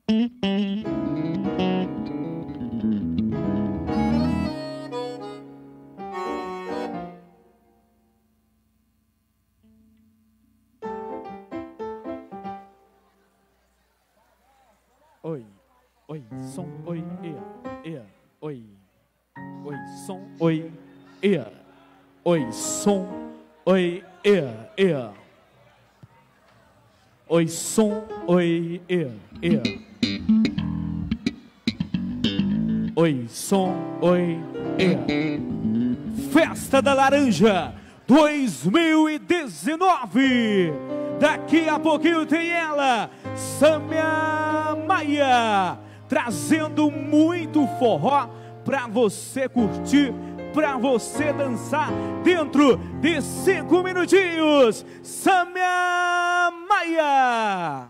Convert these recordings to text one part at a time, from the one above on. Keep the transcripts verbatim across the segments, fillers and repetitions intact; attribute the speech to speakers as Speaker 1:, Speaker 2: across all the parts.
Speaker 1: Oi, oi, som, oi, ea, ea, oi, oi, som, oi, ea, oi, som, oi, ea, ea, oi, som, oi, ea, ea, oi, som, oi, ea. Festa da Laranja dois mil e dezenove. Daqui a pouquinho tem ela, Sâmia Maia, trazendo muito forró pra você curtir, pra você dançar dentro de cinco minutinhos. Sâmia Maia.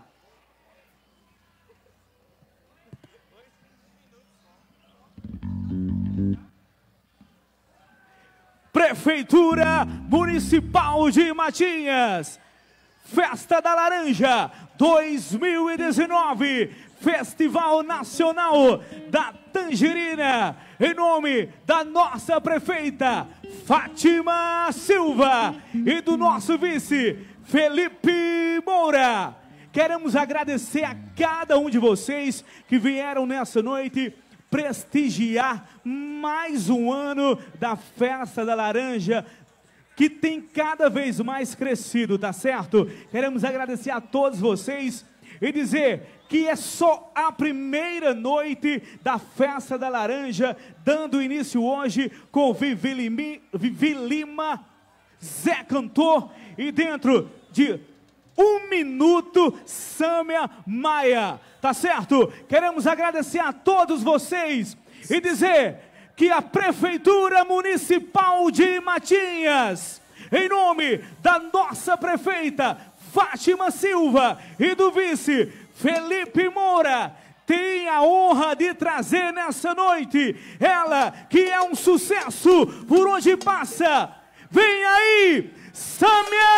Speaker 1: Prefeitura Municipal de Matinhas, Festa da Laranja dois mil e dezenove, Festival Nacional da Tangerina, em nome da nossa prefeita Fátima Silva e do nosso vice Felipe Moura. Queremos agradecer a cada um de vocês que vieram nessa noite prestigiar mais um ano da Festa da Laranja, que tem cada vez mais crescido, tá certo? Queremos agradecer a todos vocês e dizer que é só a primeira noite da Festa da Laranja, dando início hoje com Vivi Lima, Vivi Lima, Zé Cantor, e dentro de um minuto, Sâmia Maia, tá certo? Queremos agradecer a todos vocês e dizer que a Prefeitura Municipal de Matinhas, em nome da nossa prefeita Fátima Silva e do vice Felipe Moura, tem a honra de trazer nessa noite ela que é um sucesso por onde passa. Vem aí, Sâmia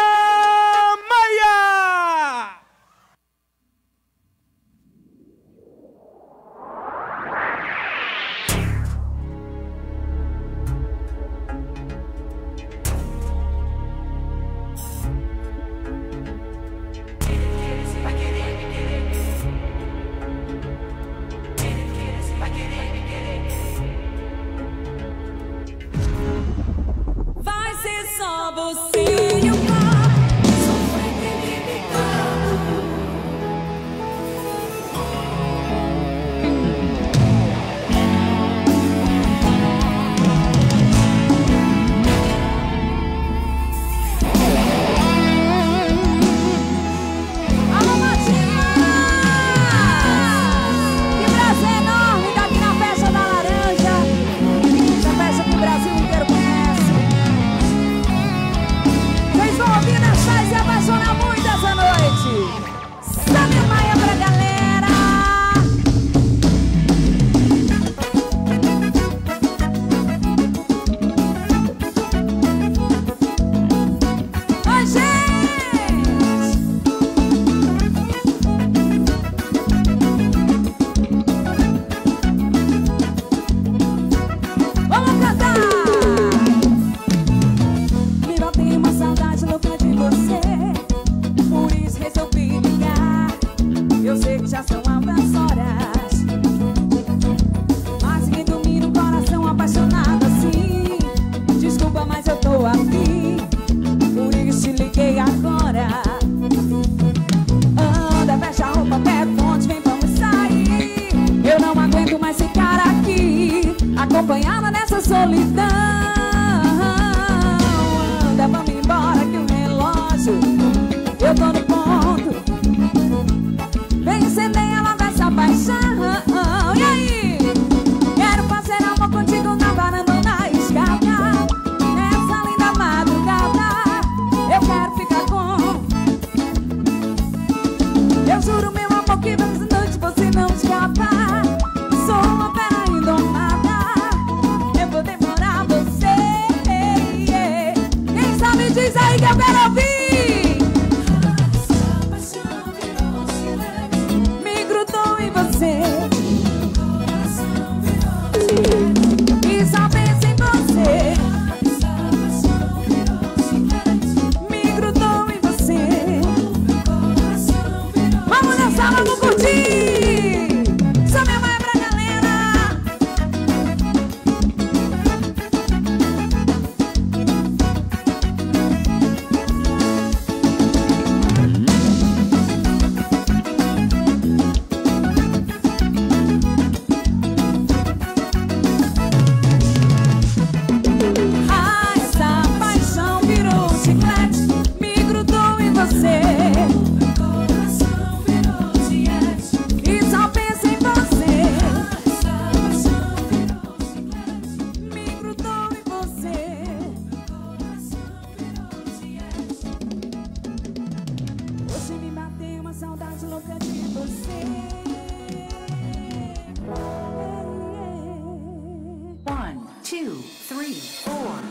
Speaker 1: Maia!
Speaker 2: Vai ser só você e o mar, sofrendo e me picando. Alô, Matinhas! Que prazer enorme estar aqui na Festa da Laranja, essa festa que o Brasil inteiro conhece. Vocês vão ouvir, dançar e se apaixonar muito essa noite. Sâmia Maia pra galera. Oi, gente! Vamos cantar! Me bateu uma saudade louca de você, por isso resolvi ligar. Eu sei que já são altas horas, mas que dormir no coração apaixonado assim. Desculpa, mas eu tô aqui, por isso te liguei agora. Anda, fecha a roupa, pega o ponte, vem, vamos sair. Eu não aguento mais ficar aqui, acompanhada nessa solidão. Anda, vamos embora que o relógio, eu tô no ponto. Vem acender logo essa paixão. E aí? Quero fazer amor contigo na varanda ou na escada. Nessa linda madrugada, eu quero ficar com. Eu juro, meu amor, que nessa noite você não escapa. Sou uma fera indomada, eu vou demorar você. Quem sabe diz aí que eu quero ouvir. Me grudou em você.
Speaker 3: two, three, four.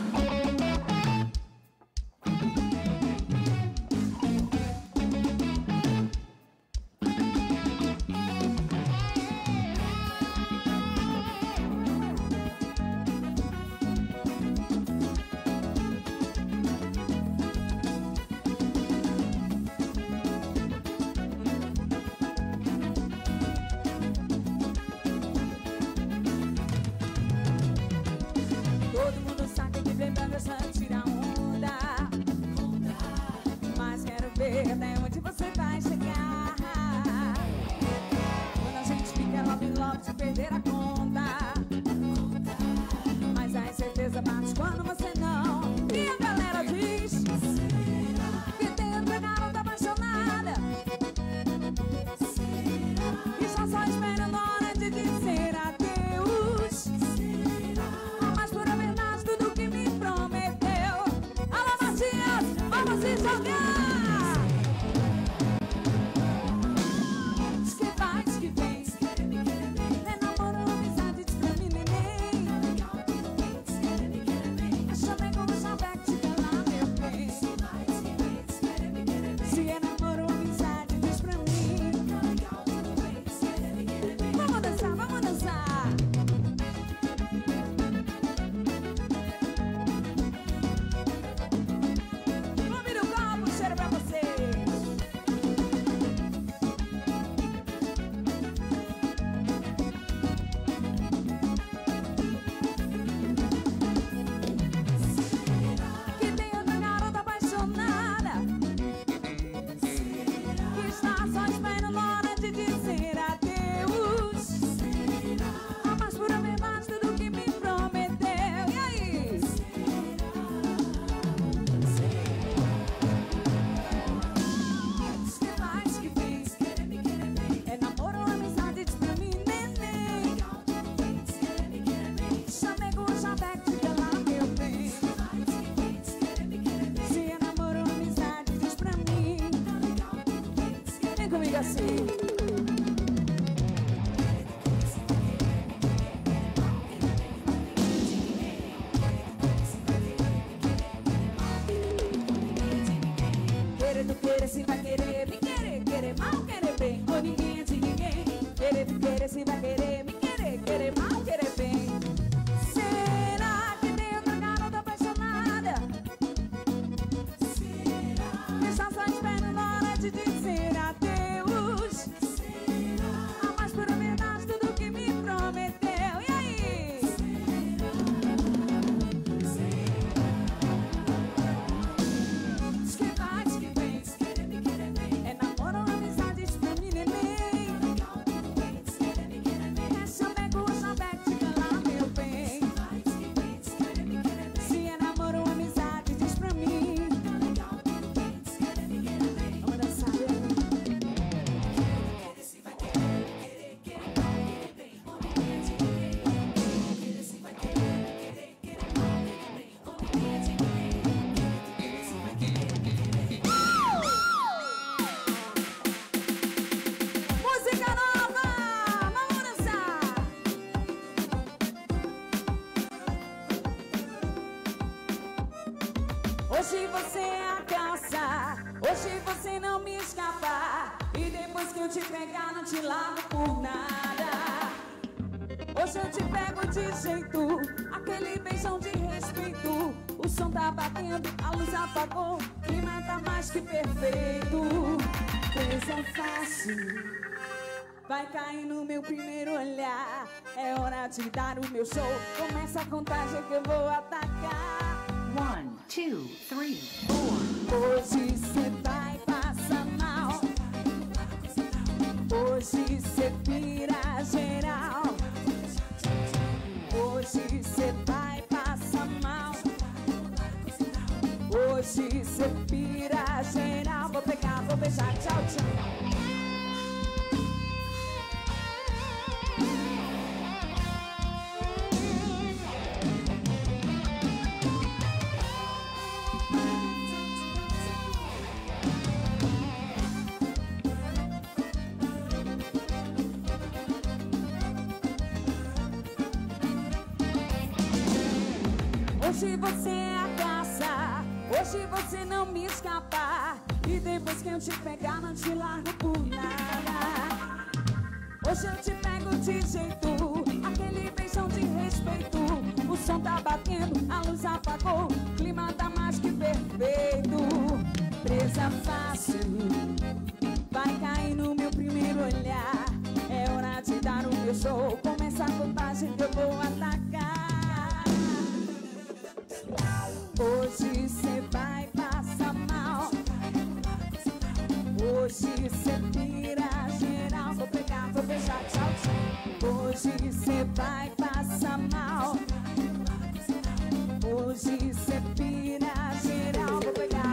Speaker 2: Hoje você é a calça, hoje você não me escapa. E depois que eu te pegar não te largo por nada. Hoje eu te pego de jeito, aquele beijão de respeito. O som tá batendo, a luz apagou, o clima tá mais que perfeito. Coisa fácil, vai cair no meu primeiro olhar. É hora de dar o meu show, começa a contagem que eu vou atacar.
Speaker 3: One, two, three, four.
Speaker 2: Hoje cê vai passar mal, hoje cê pira geral. Hoje cê vai passar mal, hoje cê pira geral. Vou pegar, vou beijar, tchau, tchau. Hoje você é a caça, hoje você não me escapa. E depois que eu te pegar, não te largo por nada. Hoje eu te pego de jeito, aquele beijão de respeito. O som tá batendo, a luz apagou, o clima tá mais que perfeito. Presa fácil, vai cair no meu primeiro olhar. É hora de dar o meu show, começa a contagem que eu vou atacar. Hoje cê vai passar mal, hoje cê vira geral. Vou pegar, vou beijar, tchau, tchau. Hoje cê vai passar mal, hoje cê vira geral. Vou pegar.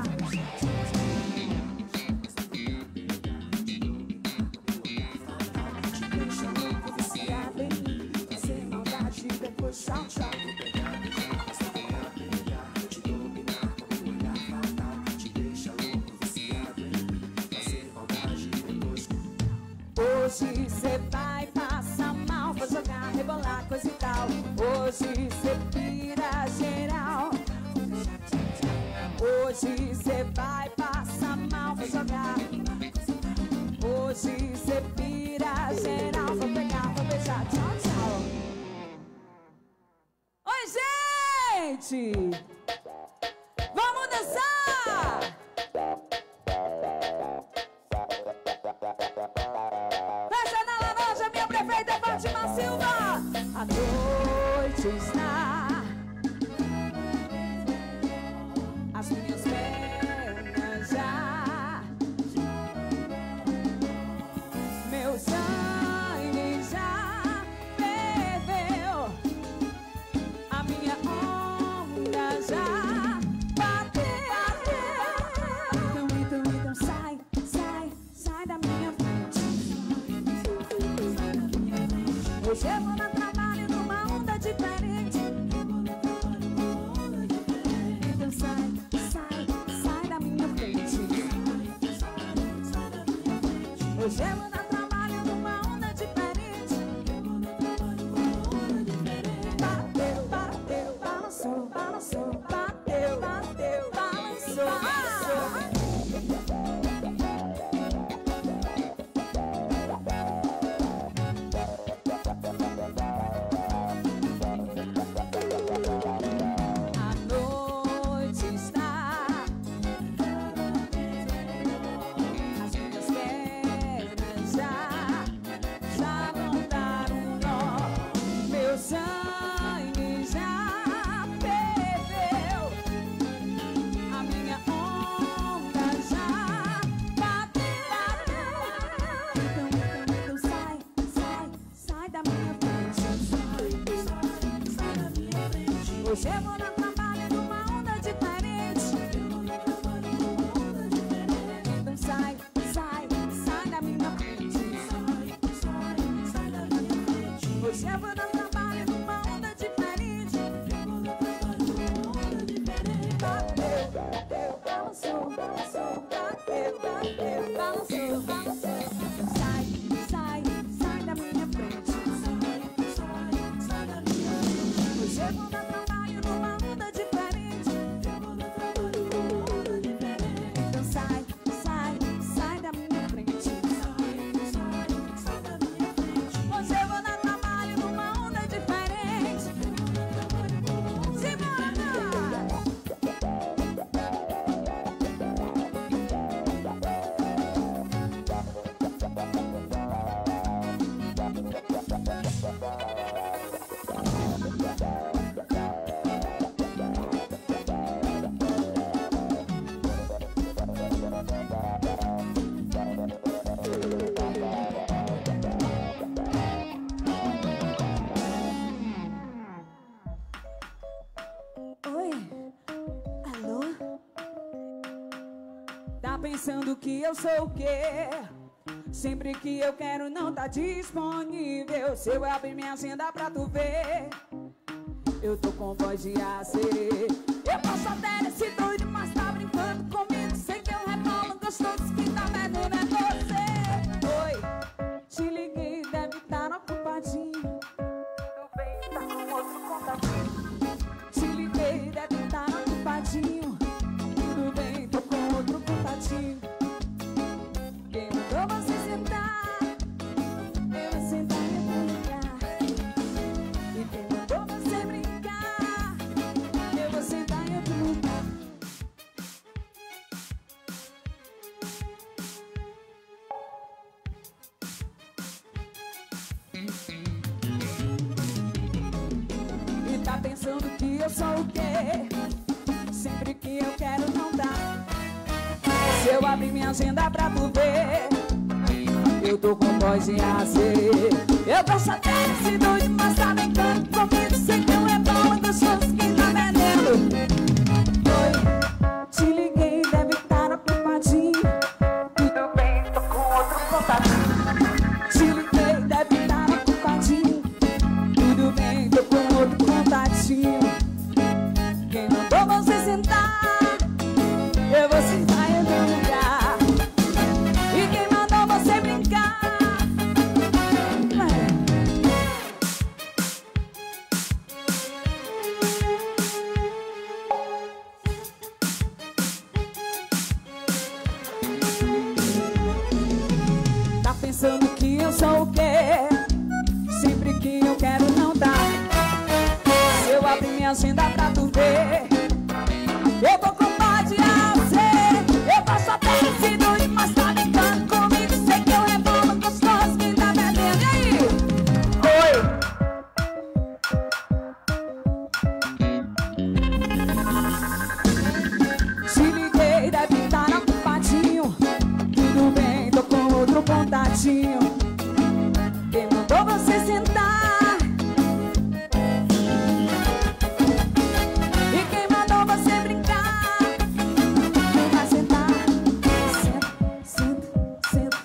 Speaker 2: Deixa louco, viciado em mim, fazer maldade, depois tchau, tchau. Hoje cê vai passar mal, vou jogar, rebolar, coisa e tal. Hoje cê pira geral. Hoje cê vai passar mal, vou jogar. Hoje cê pira geral. Vou pegar, vou beijar, tchau, tchau. Oi, gente! Vamos dançar! Festa na laranja, minha prefeita Fátima Silva. A noite está, as minhas pernas já, meu sangue já bebeu, a minha onda já bateu. Então, então, então sai, sai, sai da minha frente. Hoje eu vou dar trabalho numa onda diferente. Então sai, sai, sai da minha frente. Hoje eu vou dar trabalho numa onda diferente. Bateu, bateu, balançou, balançou, bateu, bateu, balançou, balançou. Hoje eu vou dar trabalho numa onda diferente. Então sai, sai, sai da minha frente. Hoje eu vou dar trabalho numa onda diferente. Bateu, bateu, balançou, balançou, bateu, bateu, balançou, balançou. Sai, sai, sai da minha frente. Hoje eu vou dar trabalho numa onda diferente. Então sai, sai, sai da minha frente. Hoje eu vou dar trabalho numa onda diferente. Simbora! Pensando que eu sou o quê? Sempre que eu quero não tá disponível. Se eu abrir minha agenda pra tu ver, eu tô com voz de A C. Eu posso até esse doido, mas tá brincando comigo. Sei que eu rebolo gostoso, que tá vendo é você. Oi, te liguei, deve estar ocupadinho. Tu bem, tá com outro contatinho. Te liguei, E tá pensando que eu sou o quê? Sempre que eu quero não dá. Se eu abrir minha agenda pra tu ver, eu tô com voz de azer. Eu gosto até desse doido, mas tá brincando comigo. Sei que eu é bom, gostoso que tá vendendo. Oi, te liguei, deve estar ocupadinho. Tudo bem, tô com outro contatinho. Te liguei, deve estar ocupadinho. Tudo bem, tô com outro contatinho. Quem mandou você sentar? Eu vou sentar em outro lugar. E quem mandou você brincar? Tá pensando que eu sou o quê? Sempre que eu quero não dá. Se eu abrir minha agenda pra tu ver, eu tô com vontade de azer. Eu faço até esse doido, mas tá brincando comigo. Sei que eu rebolo gostoso que tá bebendo. E aí? Oi. Te liguei, deve estar ocupadinho. Tudo bem, tô com outro contatinho. Quem mandou você sentar? E quem mandou você brincar? Quem vai sentar? Senta, senta, senta.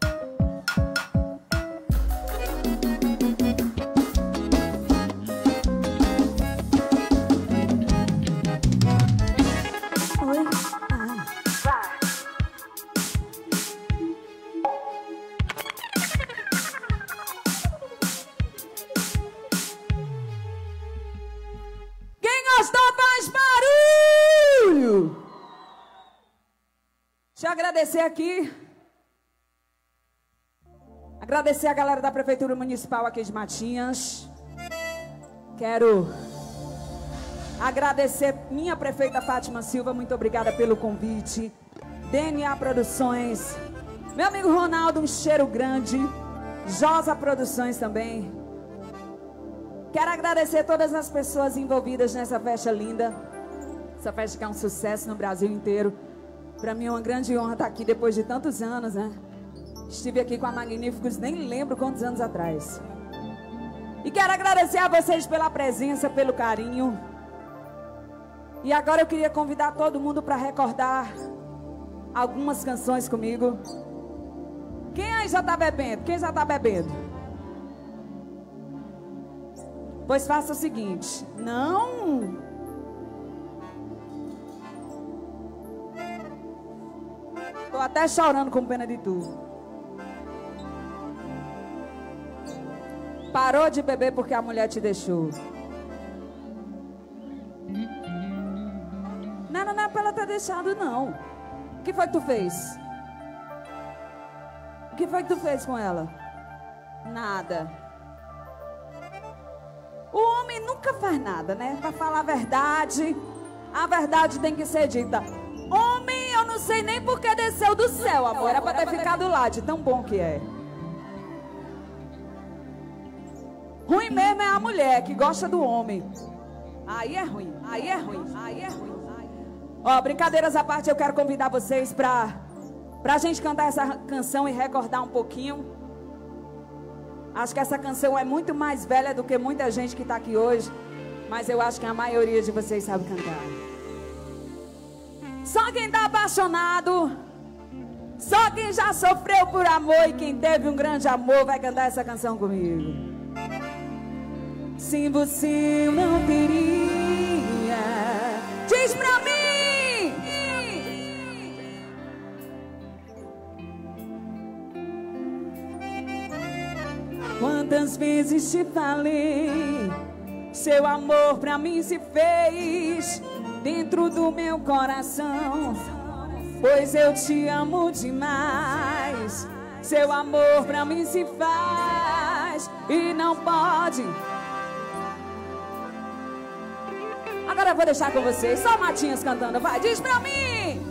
Speaker 2: Oi, ah, vai. Quem gostou faz barulho! Deixa eu agradecer aqui. Agradecer a galera da Prefeitura Municipal aqui de Matinhas. Quero agradecer minha prefeita Fátima Silva. Muito obrigada pelo convite. D N A Produções. Meu amigo Ronaldo, um cheiro grande. Josa Produções também. Quero agradecer todas as pessoas envolvidas nessa festa linda. Essa festa que é um sucesso no Brasil inteiro. Para mim é uma grande honra estar aqui depois de tantos anos, né? Estive aqui com a Magníficos, nem lembro quantos anos atrás. E quero agradecer a vocês pela presença, pelo carinho. E agora eu queria convidar todo mundo para recordar algumas canções comigo. Quem aí já tá bebendo? Quem já tá bebendo? Pois faça o seguinte, não. Tô até chorando com pena de tu. Parou de beber porque a mulher te deixou. Não, não, não é pra ela ter deixado, não. O que foi que tu fez? O que foi que tu fez com ela? Nada. O homem nunca faz nada, né? Pra falar a verdade, a verdade tem que ser dita. Homem, eu não sei nem por que desceu do céu, amor. Era pra ter ficado lá, de tão bom que é. Ruim mesmo é a mulher que gosta do homem. Aí é ruim, aí é ruim, aí é ruim. Ó, brincadeiras à parte, eu quero convidar vocês pra, pra gente cantar essa canção e recordar um pouquinho. Acho que essa canção é muito mais velha do que muita gente que tá aqui hoje. Mas eu acho que a maioria de vocês sabe cantar. Só quem tá apaixonado, só quem já sofreu por amor e quem teve um grande amor vai cantar essa canção comigo. Se você não teria, diz pra mim. Quantas vezes te falei, seu amor pra mim se fez dentro do meu coração, pois eu te amo demais. Seu amor pra mim se faz e não pode. Agora eu vou deixar com vocês, só Matinhas cantando, vai, diz pra mim.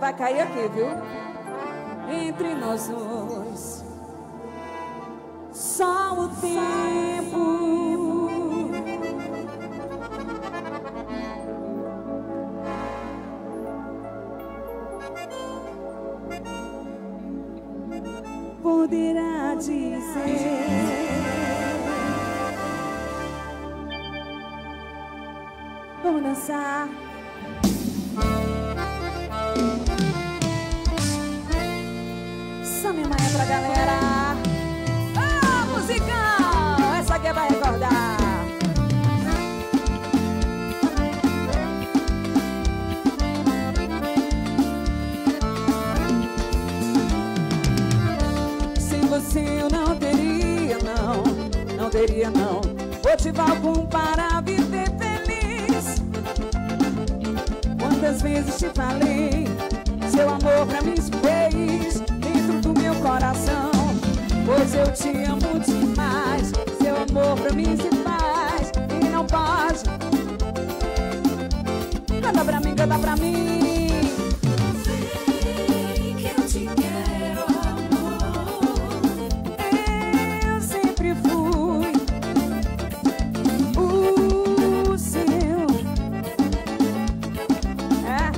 Speaker 2: vai cair aqui, viu? Entre nós dois, só o tempo poderá dizer. Vamos dançar. Essa minha mãe é pra galera. Ah, musicão! Essa aqui vai recordar. Sem você eu não teria, não, não teria, não motivo algum para viver feliz. Quantas vezes te falei, seu amor pra mim se fez dentro do meu coração. Pois eu te amo demais, seu amor pra mim se faz e não pode. Canta pra mim, canta pra mim. Sei que eu te quero, amor. Eu sempre fui o seu. É.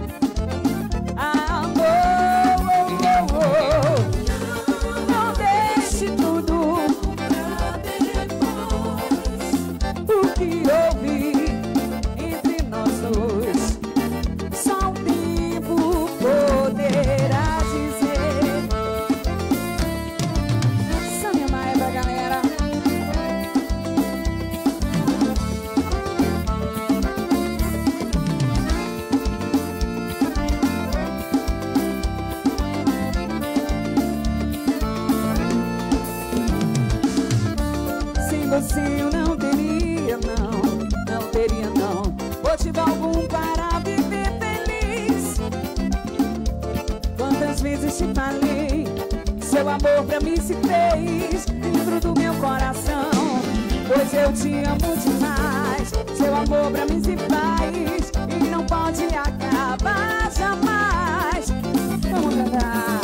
Speaker 2: Você eu não teria, não, não teria, não motivo algum para viver feliz. Quantas vezes te falei, seu amor pra mim se fez dentro do meu coração. Pois eu te amo demais, seu amor pra mim se faz e não pode acabar jamais. Vamos cantar.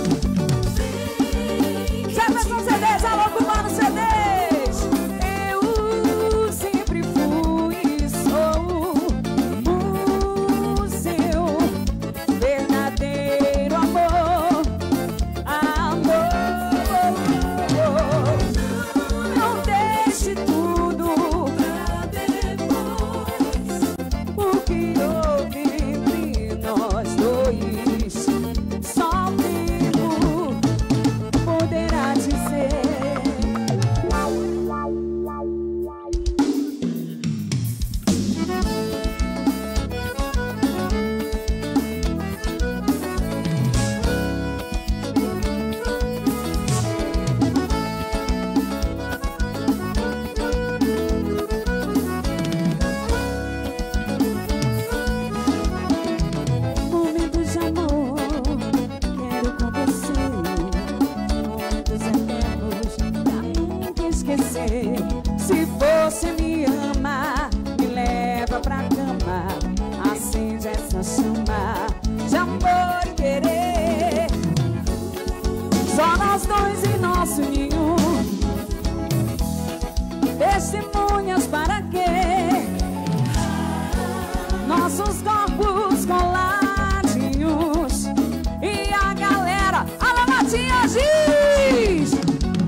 Speaker 2: Já são C Ds, alô, ocupando C Ds. Se você me ama, me leva pra cama, acende essa chama de amor e querer. Só nós dois em nosso ninho, testemunhas para quê? Nossos corpos coladinhos e a galera, alô Matias diz.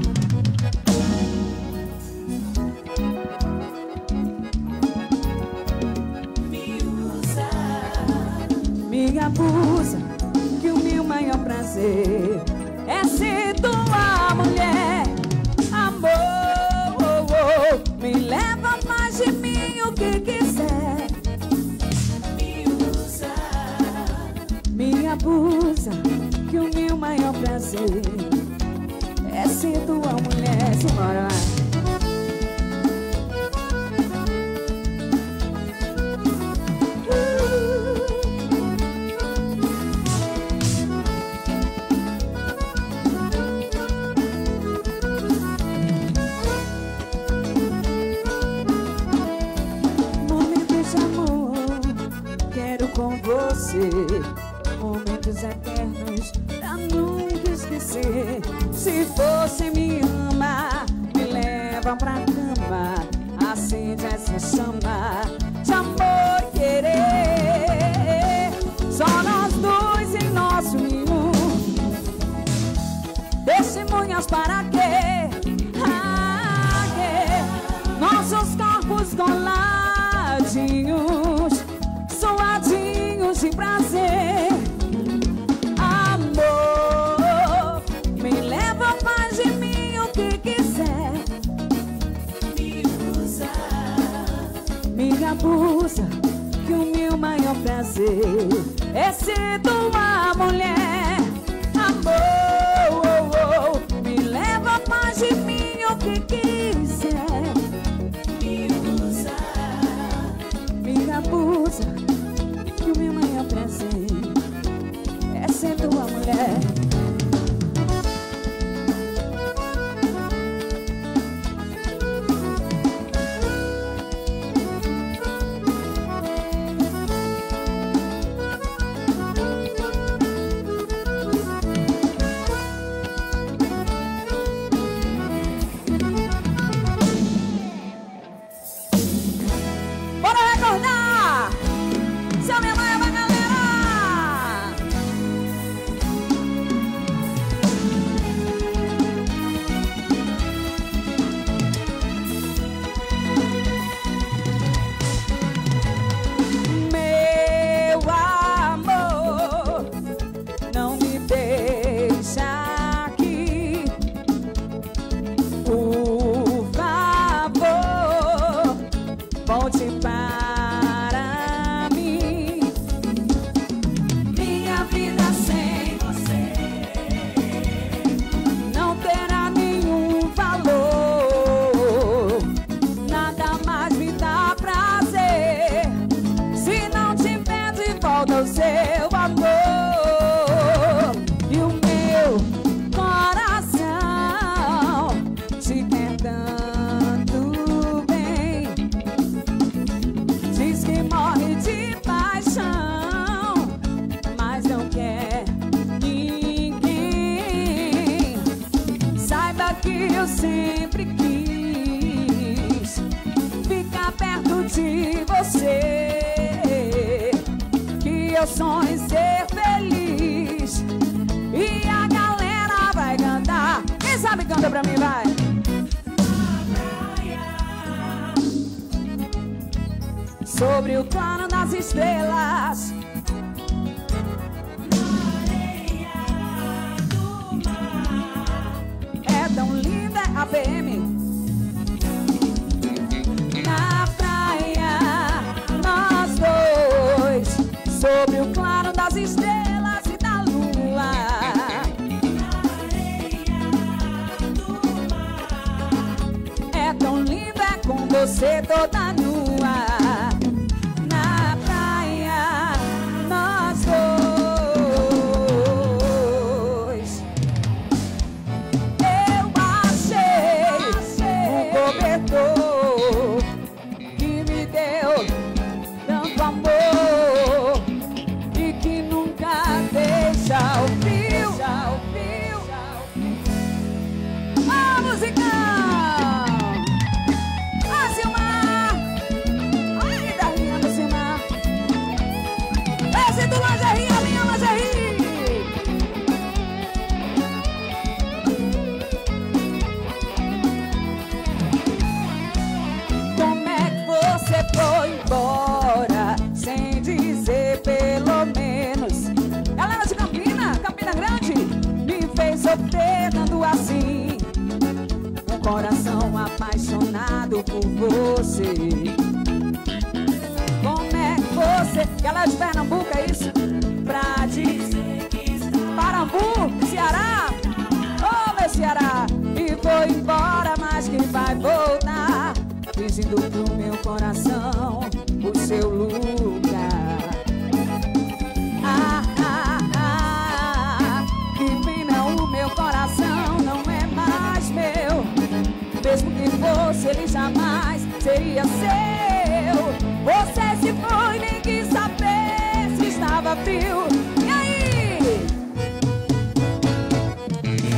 Speaker 2: Me abusa, que o meu maior prazer é ser tua mulher. Amor, oh, oh, me leva mais de mim o que quiser. Me usa, me abusa, que o meu maior prazer é ser tua mulher. Simbora lá. Momentos você. Se você me ama, me leva pra cama, acende essa chama de amor e querer. Só nós dois em nosso ninho, testemunhas para quê? Ah, quê? Nossos corpos coladinhos, suadinhos de prazer. Amor, me leva, faz de mim o que quiser. Me usa, me abusa, que o meu maior prazer é ser tua mulher. Amor, oh, oh, me leva, faz de mim o que quiser. Me usa, me abusa, que o meu maior prazer é ser tua mulher. Sobre o plano das estrelas, é tão linda a P M. Na praia, nós dois, sobre o claro das estrelas e da lua. É tão linda com você toda nua. Dando assim, um coração apaixonado por você. Como é que você, ela é de Pernambuco, é isso? Pra dizer que está Parambu, Ceará, oh meu Ceará. E foi embora, mas que vai voltar, fingindo pro meu coração o seu lugar. Ah, ah, ah, que pena, o meu coração não é mais meu. Mesmo que fosse, ele jamais seria seu. Você se foi, nem quis saber se estava frio. E aí?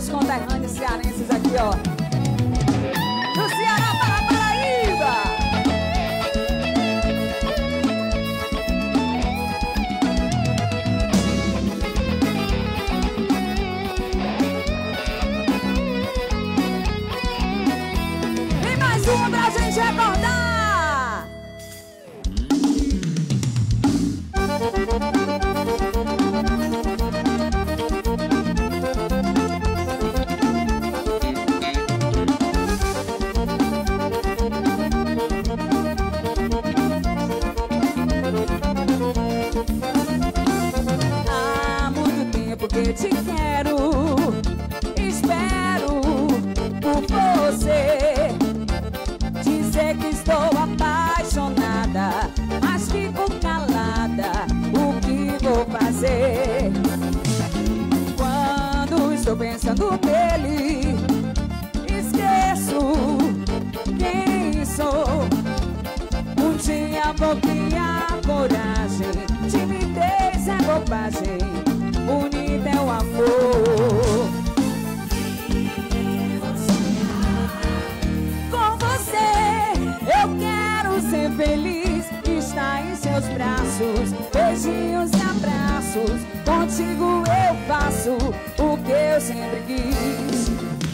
Speaker 2: meus conterrâneos cearenses aqui, ó. Do Ceará para a Paraíba. E mais uma pra gente recordar. Há muito tempo que te quero, espero por você. Dizer que estou apaixonada, mas fico calada. O que vou fazer? Quando estou pensando nele, esqueço quem sou. Um dia vou criar coragem, timidez é bobagem, bonito é o amor. Com você eu quero ser feliz, estar em seus braços, beijinhos e abraços. Contigo eu faço o que eu sempre quis.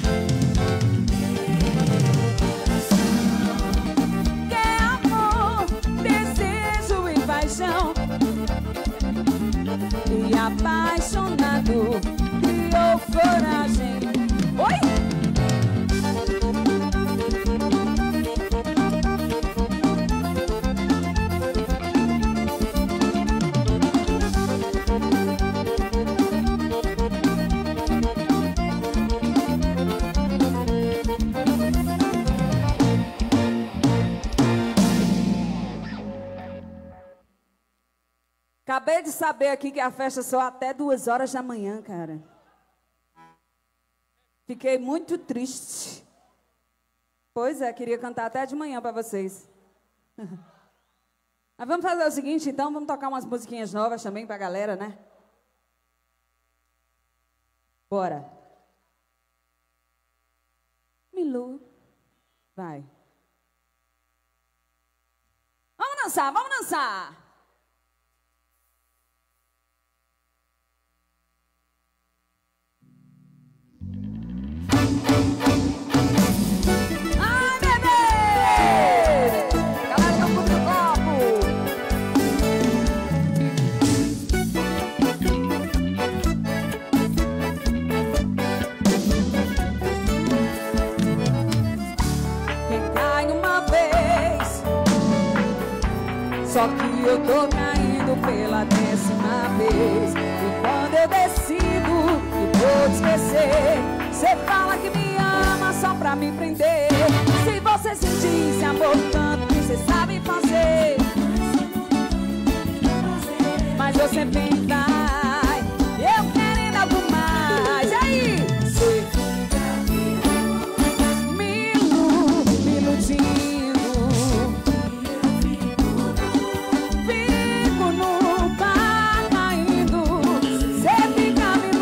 Speaker 2: Quer amor, desejo e paixão. E apaixonado criou coragem. Oi? Acabei de saber aqui que a festa só até duas horas da manhã, cara. Fiquei muito triste. Pois é, queria cantar até de manhã para vocês. Mas vamos fazer o seguinte, então, vamos tocar umas musiquinhas novas também pra galera, né? Bora. Milu. Vai. Vamos dançar, vamos dançar. Ai, bebê! Galera do Clube do Copo! Quem cai uma vez, só que eu tô caindo pela décima vez. E quando eu decido e vou te esquecer, você fala que me ama só pra me prender. Se você sentisse amor tanto que você sabe fazer, mas você vem e vai, eu querendo algo mais. E aí? Você fica me iludindo, fico no bar caindo. Você fica me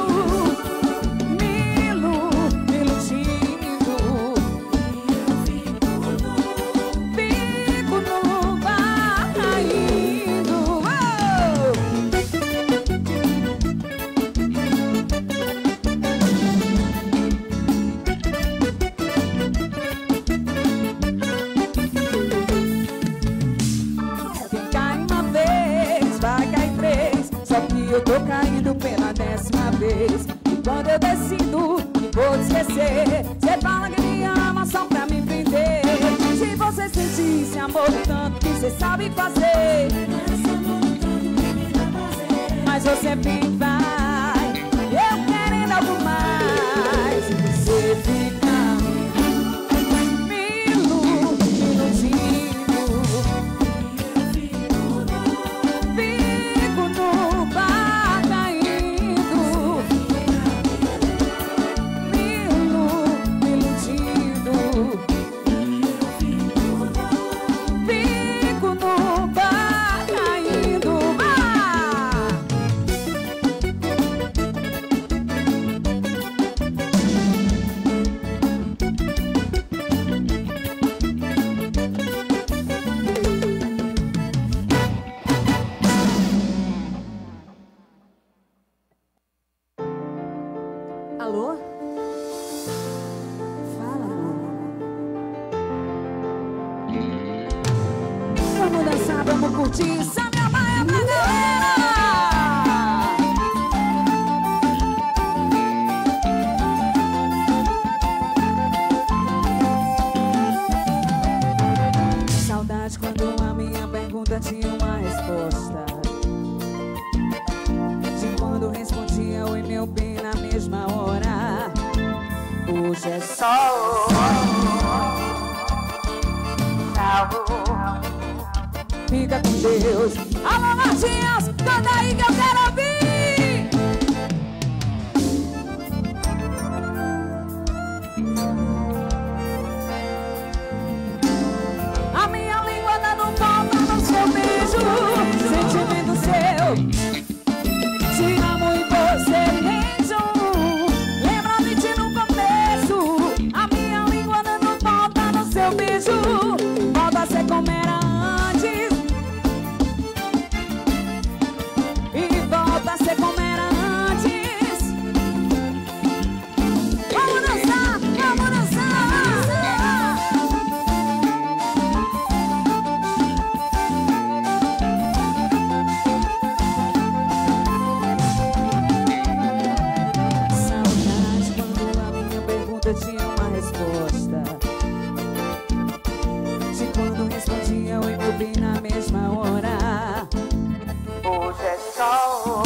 Speaker 2: eu tô caindo pela décima vez. E quando eu decido e vou te esquecer, você fala que me ama só pra me prender. Se você sentisse amor tanto que você sabe fazer, mas você vem e vai, eu querendo algo mais. Você fica me iludindo, fico no bar caindo, me iludindo, fico no bar caindo. Ah! Alô? Fala, amor. Vamos dançar, vamos curtir. Sabe a Maia Brasileira? Saudade quando a minha pergunta tinha uma resposta. De quando respondia oi meu bem na mesma hora. Hoje é só salvo. Fica com Deus. Alô, Martinhas, canta aí que eu quero ouvir. A minha língua dando volta no seu beijo. Sentimento seu. Te amo e você nem um. Lembra de ti no começo. A minha língua dando volta no seu beijo. Volta a ser como era antes. E volta a ser como era antes. Vamos dançar, vamos dançar. Saudade quando a minha pergunta tinha uma resposta. De quando respondia oi meu bem na mesma hora. Hoje é só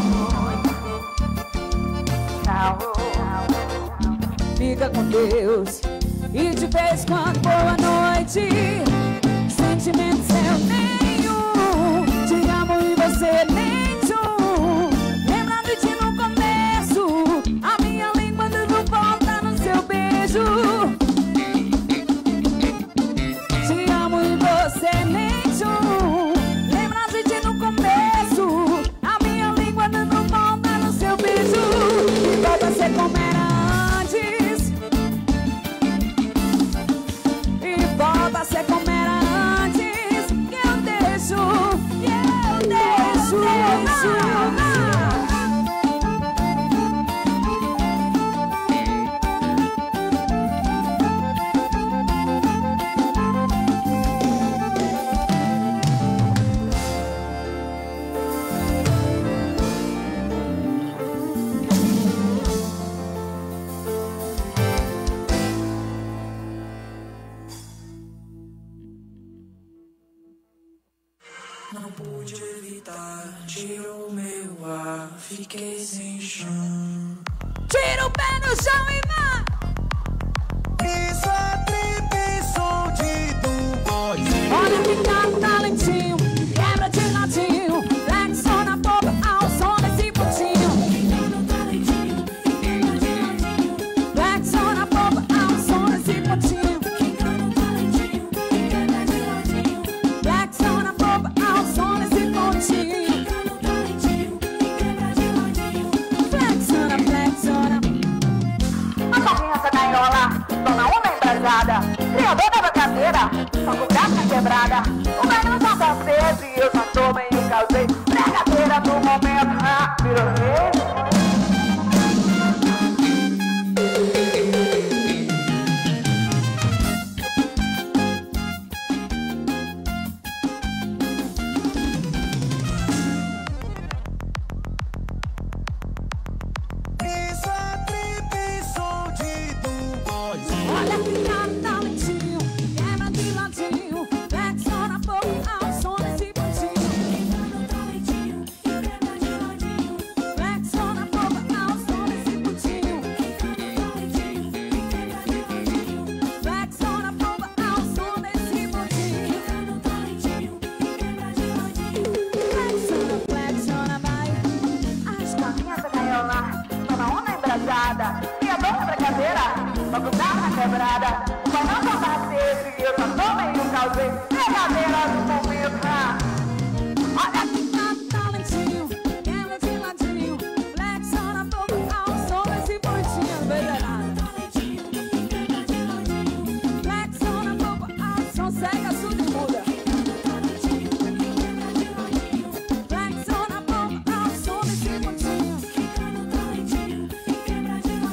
Speaker 2: salvo. Fica com Deus. E de vez quando boa noite. Sentimento seu nenhum. Te amo e você nem um. Lembra de ti no começo. A minha língua dando volta no seu beijo. Te amo e você nem um. Lembra de ti no começo. A minha língua dando volta no seu beijo. E volta a ser como era antes. E volta a ser como era antes. Que eu deixo, que eu deixo, deixo.
Speaker 4: Não pude evitar, tirou meu ar, fiquei sem chão.
Speaker 2: Tira o pé no chão e vai.
Speaker 4: Isso é trip, som de do bode.
Speaker 2: Olha que tá talentinho, quebra de latinho. Flex na boca, ao som desse putinho. Flex na boca, ao som desse putinho. Flex na boca, ao som desse putinho. Flexona, flexona.
Speaker 5: A novinha essa gaiola, dona uma embrasada, criador da brincadeira, só com graça quebrada. O velho já tá cedo e eu já tô meio causei. Brincadeira do momento, ah, virou rei.
Speaker 4: Isso é trip, som de do bode.
Speaker 2: Olha que tá talentinho, quebra de latinho. Flex na boca, ao som desse putinho. Flex na boca, ao som desse putinho. Flex na boca, ao som desse putinho. Flexona, flexona, vai. As
Speaker 5: Novinha essa gaiola, dona uma embrasada, criador da brincadeira, só com graça quebrada. O velho já tá cedo e eu já tô meio causei. Brincadeira do momento, ah.
Speaker 2: Olha que tá talentinho, quebra de latinho. Flex na boca, ao som desse putinho. Beberada. Flex na boca, ao som, segue a sua de muda. Flex na boca, ao som desse putinho.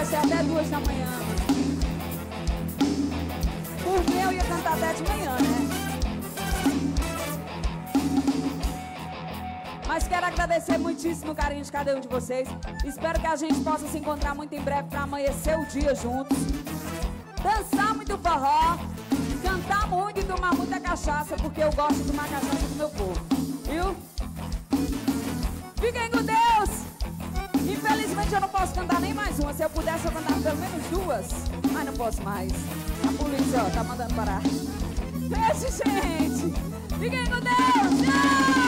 Speaker 2: você até duas da manhã. Por mim eu ia cantar até de manhã, né? Mas quero agradecer muitíssimo o carinho de cada um de vocês. Espero que a gente possa se encontrar muito em breve para amanhecer o dia juntos. Dançar muito forró, cantar muito e tomar muita cachaça, porque eu gosto de tomar cachaça do meu povo. Viu? Fiquem com Deus! Infelizmente eu não posso cantar nem mais uma. Se eu pudesse eu cantava pelo menos duas, mas não posso mais. A polícia, ó, tá mandando parar. Beijo, gente! Fiquem com Deus! Tchau!